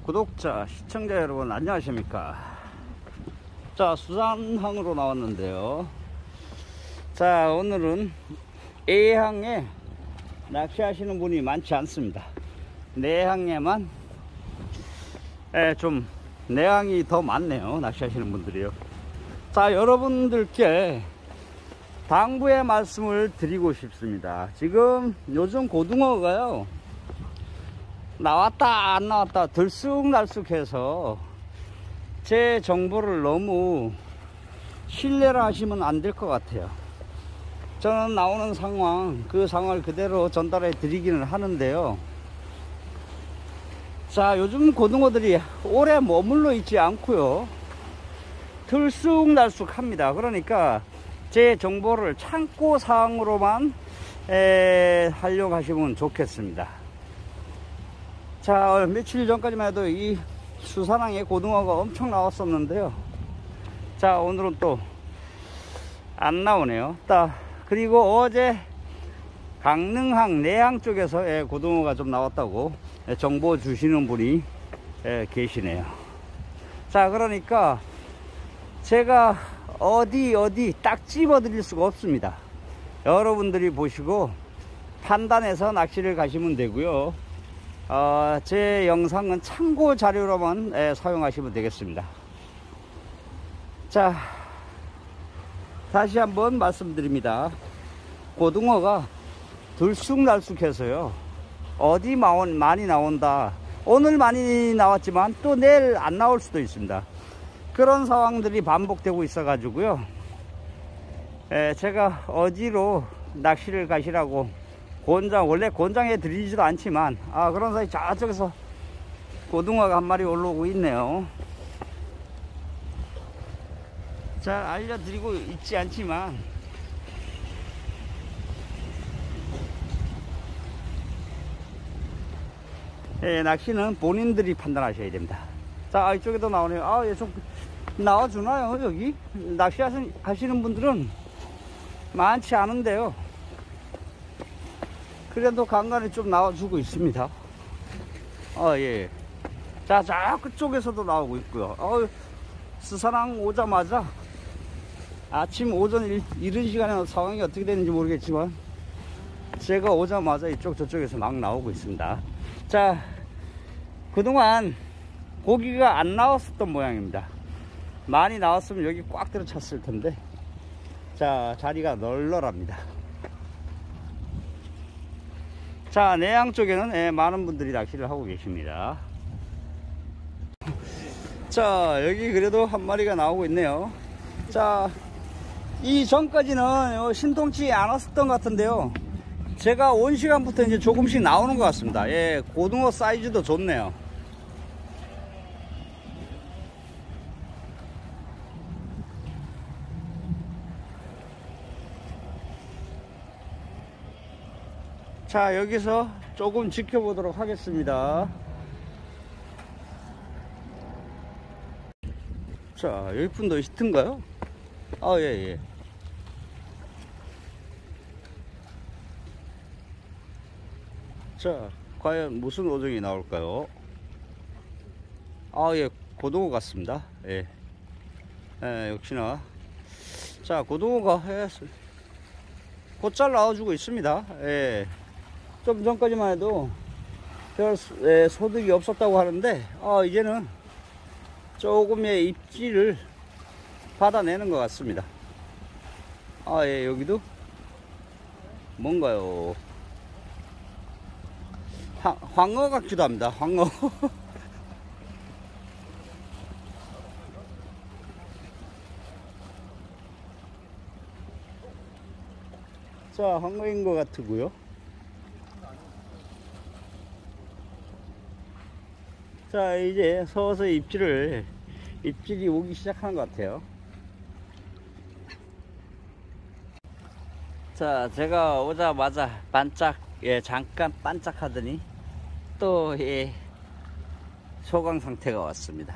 구독자, 시청자 여러분 안녕하십니까. 자, 수산항으로 나왔는데요. 자, 오늘은 A항에 낚시하시는 분이 많지 않습니다. 내항에만 좀 내항이 더 많네요. 낚시하시는 분들이요. 자, 여러분들께 당부의 말씀을 드리고 싶습니다. 지금 요즘 고등어가요, 나왔다 안 나왔다 들쑥날쑥해서 제 정보를 너무 신뢰를 하시면 안 될 것 같아요. 저는 나오는 상황, 그 상황을 그대로 전달해 드리기는 하는데요. 자, 요즘 고등어들이 오래 머물러 있지 않고요, 들쑥날쑥합니다. 그러니까 제 정보를 참고 사항으로만 활용하시면 좋겠습니다. 자, 며칠 전까지만 해도 이 수산항에 고등어가 엄청 나왔었는데요. 자, 오늘은 또 안 나오네요. 그리고 어제 강릉항 내항 쪽에서 고등어가 좀 나왔다고 정보 주시는 분이 계시네요. 자, 그러니까 제가 어디 딱 집어 드릴 수가 없습니다. 여러분들이 보시고 판단해서 낚시를 가시면 되고요. 제 영상은 참고 자료로만 사용하시면 되겠습니다. 자, 다시 한번 말씀드립니다. 고등어가 들쑥날쑥해서요, 어디 많이 나온다, 오늘 많이 나왔지만 또 내일 안 나올 수도 있습니다. 그런 상황들이 반복되고 있어 가지고요, 제가 어디로 낚시를 가시라고 원래 곤장해 드리지도 않지만, 그런 사이 저쪽에서 고등어가 한 마리 올라오고 있네요. 잘 알려드리고 있지 않지만 낚시는 본인들이 판단하셔야 됩니다. 자, 이쪽에도 나오네요. 예, 좀 나와주나요? 여기 낚시 하시는 분들은 많지 않은데요, 그래도 간간히 좀 나와주고 있습니다. 예. 자, 그쪽에서도 나오고 있고요. 수산항 오자마자 아침 오전 이른 시간에 상황이 어떻게 되는지 모르겠지만 제가 오자마자 저쪽에서 막 나오고 있습니다. 자, 그동안 고기가 안 나왔었던 모양입니다. 많이 나왔으면 여기 꽉 들어찼을 텐데, 자, 자리가 널널합니다. 자, 내양 쪽에는 많은 분들이 낚시를 하고 계십니다. 자, 여기 그래도 한 마리가 나오고 있네요. 자, 이 전까지는 신통치 않았었던 것 같은데요, 제가 온 시간부터 이제 조금씩 나오는 것 같습니다. 고등어 사이즈도 좋네요. 자, 여기서 조금 지켜보도록 하겠습니다. 자, 여기 분도 히트인가요? 예. 자, 과연 무슨 어종이 나올까요? 예, 고등어 같습니다. 역시나. 자, 고등어가 곧잘 나와주고 있습니다. 좀 전까지만 해도 별 소득이 없었다고 하는데, 이제는 조금의 입질을 받아내는 것 같습니다. 여기도 뭔가요? 황어 같기도 합니다. 황어. 자, 황어인 것 같고요. 자, 이제 서서히 입질이 오기 시작하는 것 같아요. 자, 제가 오자마자 잠깐 반짝하더니 또 소강 상태가 왔습니다.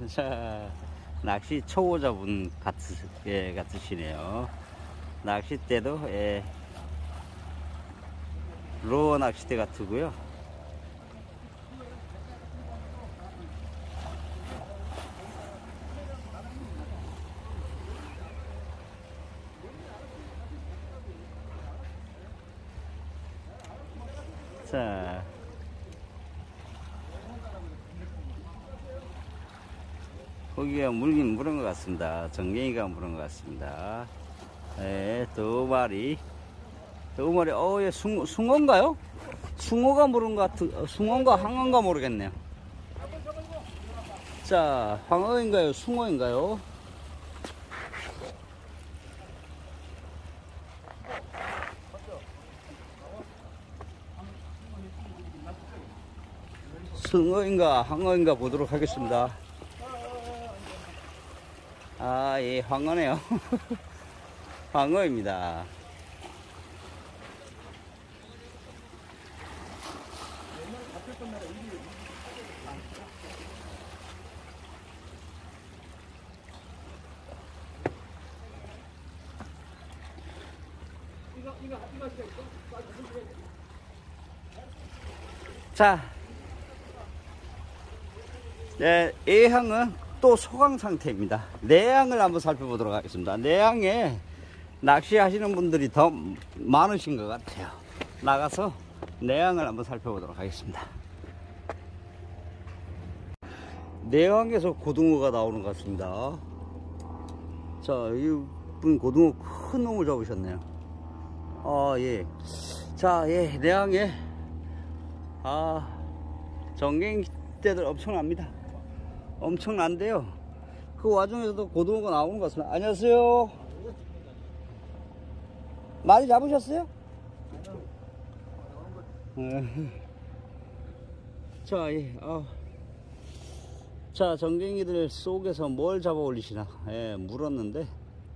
자, 낚시 초보자분 같으시네요. 낚싯대도 루어 낚싯대 같고요. 자, 고기가 물긴 물은 것 같습니다. 정갱이가 물은 것 같습니다. 네, 두 마리. 예, 숭어인가요? 숭어가 물은 것 같은, 숭어인가 항어인가 모르겠네요. 자, 황어인가요? 숭어인가요? 숭어인가 항어인가 보도록 하겠습니다. 아, 예, 황어네요. 황어입니다. 자, 네, A항은 또 소강 상태입니다. 내항을 한번 살펴보도록 하겠습니다. 내항에 낚시하시는 분들이 더 많으신 것 같아요. 나가서 내항을 한번 살펴보도록 하겠습니다. 내항에서 고등어가 나오는 것 같습니다. 자, 이분 고등어 큰 놈을 잡으셨네요. 아, 예. 자, 예, 내항에 정갱이떼들 엄청납니다. 엄청난데요. 그 와중에서도 고등어가 나오는 것 같습니다. 안녕하세요. 많이 잡으셨어요? 자, 예. 자, 정갱이들 속에서 뭘 잡아 올리시나. 예, 물었는데.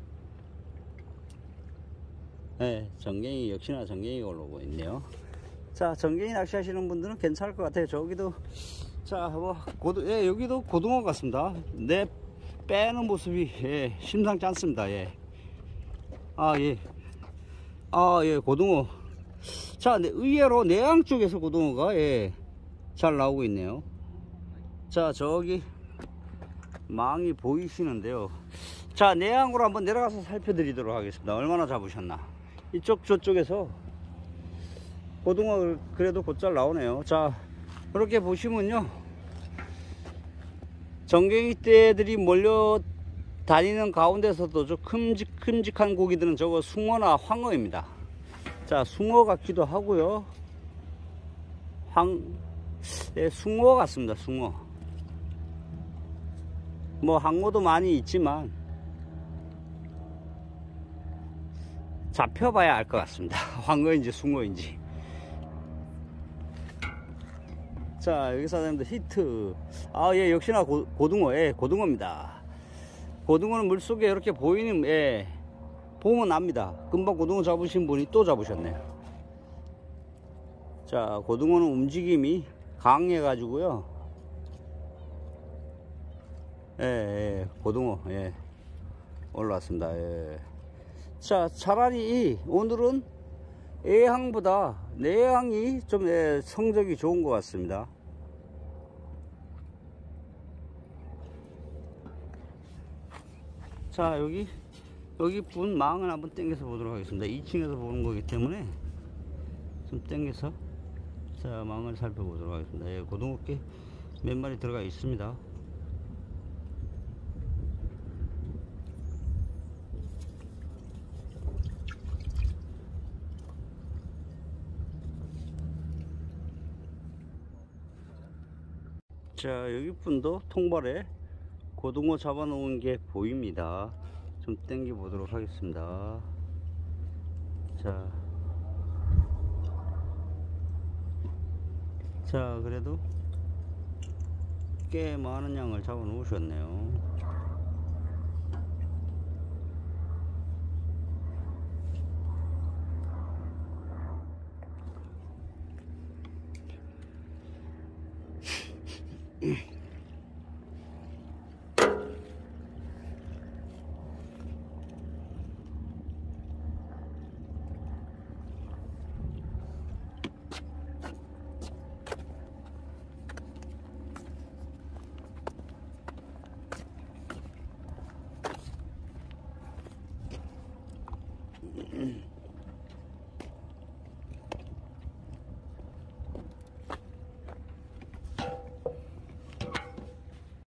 예, 정갱이, 역시나 정갱이가 올라오고 있네요. 자, 정갱이 낚시하시는 분들은 괜찮을 것 같아요. 저기도, 자, 예, 여기도 고등어 같습니다. 내 빼는 모습이, 예, 심상치 않습니다. 예. 예. 예, 고등어. 자, 의외로 내양 쪽에서 고등어가, 예, 잘 나오고 있네요. 자, 저기, 망이 보이시는데요. 자, 내양으로 한번 내려가서 살펴드리도록 하겠습니다. 얼마나 잡으셨나. 저쪽에서 고등어 그래도 곧잘 나오네요. 자, 이렇게 보시면요, 정갱이 떼들이 몰려 다니는 가운데서도 저 큼직한 고기들은 저거 숭어나 황어입니다. 자, 숭어 같기도 하고요. 예, 숭어 같습니다. 숭어. 뭐 항어도 많이 있지만 잡혀봐야 알 것 같습니다. 황어인지 숭어인지. 자, 여기 사장님들 히트. 예, 역시나 고등어. 예, 고등어입니다. 고등어는 물속에 이렇게 보이는, 예, 보면 압니다. 금방 고등어 잡으신 분이 또 잡으셨네요. 자, 고등어는 움직임이 강해 가지고요. 예, 고등어, 예, 올라왔습니다. 예. 자, 차라리 오늘은 A항보다 내항이 좀, 예, 성적이 좋은 것 같습니다. 자, 여기 분 망을 한번 당겨서 보도록 하겠습니다. 2층에서 보는 거기 때문에 좀 당겨서, 자, 망을 살펴보도록 하겠습니다. 예, 고등어깨 몇 마리 들어가 있습니다. 자, 여기 분도 통발에 고등어 잡아 놓은 게 보입니다. 좀 당겨 보도록 하겠습니다. 자, 그래도 꽤 많은 양을 잡아 놓으셨네요.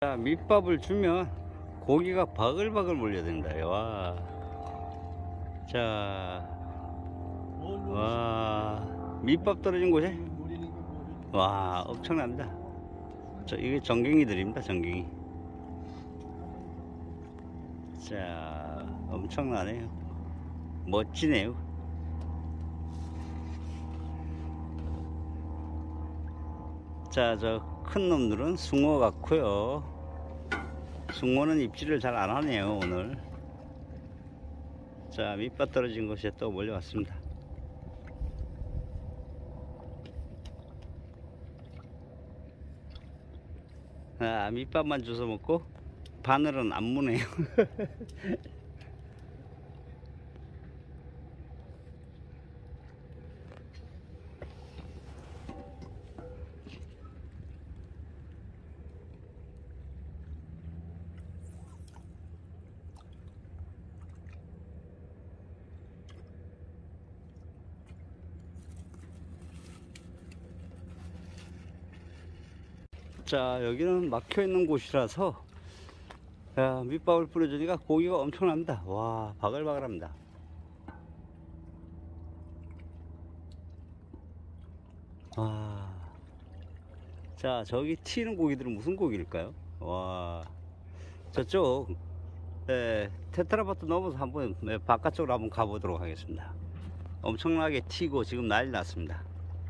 자, 밑밥을 주면 고기가 바글바글 몰려든다. 와. 자, 와, 밑밥 떨어진 곳에 와, 엄청납니다. 이게 전갱이들입니다. 전갱이. 자, 엄청나네요. 멋지네요. 자, 저 큰 놈들은 숭어 같고요. 숭어는 입질을 잘 안 하네요, 오늘. 자, 밑밥 떨어진 곳에 또 몰려왔습니다. 아, 밑밥만 주워 먹고 바늘은 안 무네요. 자, 여기는 막혀 있는 곳이라서 야, 밑밥을 뿌려주니까 고기가 엄청납니다. 와, 바글바글합니다. 와. 자, 저기 튀는 고기들은 무슨 고기일까요? 와, 저쪽 테트라포트 넘어서 한번 바깥쪽으로 한번 가보도록 하겠습니다. 엄청나게 튀고 지금 난리 났습니다.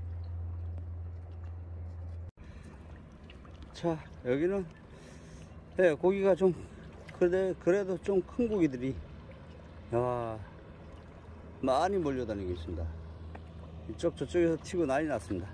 자, 여기는 고기가 좀 그래도 좀 큰 고기들이 많이 몰려다니고 있습니다. 저쪽에서 튀고 난리 났습니다.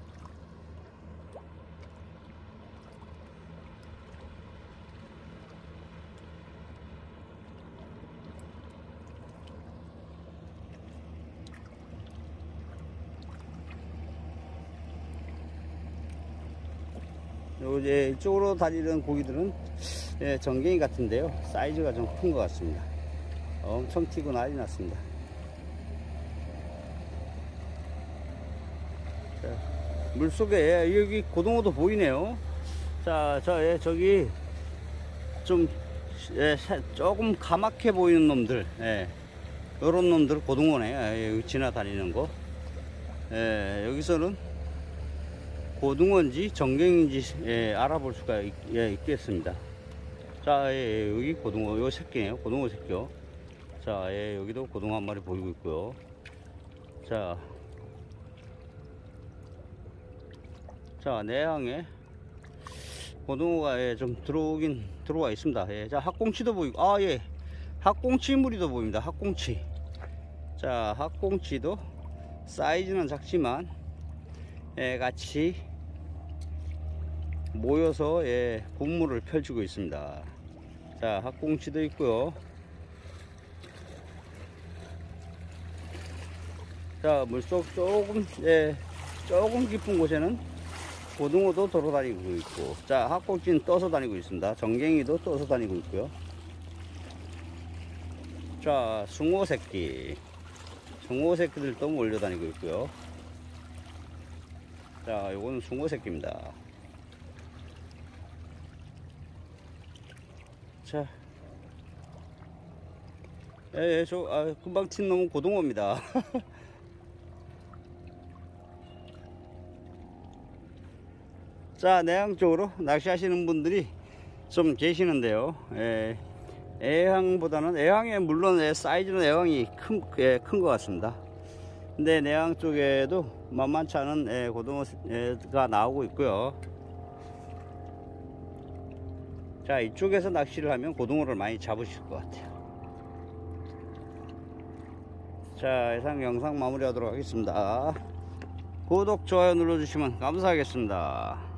이제 이쪽으로 다니는 고기들은 전갱이 같은데요, 사이즈가 좀 큰 것 같습니다. 엄청 튀고 난리 났습니다. 자, 물속에 여기 고등어도 보이네요. 자, 저기 좀 조금 까맣게 보이는 놈들, 요런 놈들 고등어네. 여기 지나다니는 거. 여기서는 고등어인지 전갱인지 알아볼 수가 있겠습니다. 자, 여기 고등어, 요 새끼네요. 고등어 새끼요. 자, 여기도 고등어 한 마리 보이고 있고요. 자, 내항에 고등어가 좀 들어와 있습니다. 자, 학꽁치도 보이고, 학꽁치무리도 보입니다. 학꽁치. 자, 학꽁치도 사이즈는 작지만 같이 모여서 분무를 펼치고 있습니다. 자, 학꽁치도 있고요. 자, 물속 조금 깊은 곳에는 고등어도 돌아다니고 있고, 자, 학꽁치는 떠서 다니고 있습니다. 전갱이도 떠서 다니고 있고요. 자, 숭어 새끼들도 몰려다니고 있고요. 자, 요거는 숭어 새끼입니다. 자, 금방 튄 놈은 고등어입니다. 자, 내항 쪽으로 낚시하시는 분들이 좀 계시는데요. 애항에 물론 사이즈는 애항이 큰 것 같습니다. 근데 내항 쪽에도 만만치 않은 고등어가 나오고 있고요. 자, 이쪽에서 낚시를 하면 고등어를 많이 잡으실 것 같아요. 자, 이상 영상 마무리하도록 하겠습니다. 구독, 좋아요 눌러주시면 감사하겠습니다.